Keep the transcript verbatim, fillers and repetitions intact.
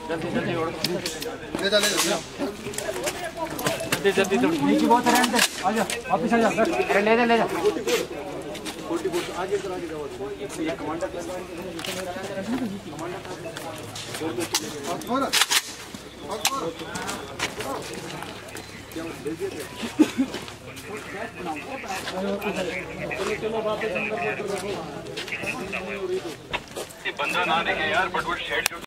जल्दी जल्दी उड़ ले जा ले जा जल्दी जल्दी दौड़ नीचे बहुत है, रहने दे, आ जा वापस आ जा। अरे ले जा ले जा फोर्टी फोर्टी आगे इधर आगे जाओ। ये कमांडर कमांडर और और क्या दे दिए थे। चलो वापस अंदर ये बंदा ना देखे यार, बट वो शेड